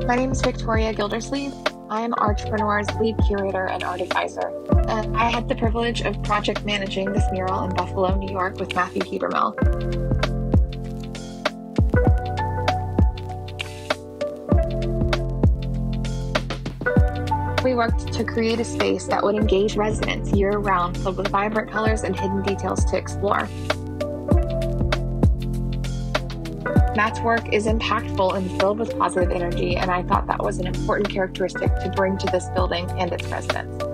My name is Victoria Gildersleeve. I am Artrepreneur's lead curator and art advisor. I had the privilege of project managing this mural in Buffalo, New York with Matthew Hebermehl. We worked to create a space that would engage residents year-round, filled with vibrant colors and hidden details to explore. Matt's work is impactful and filled with positive energy, and I thought that was an important characteristic to bring to this building and its residents.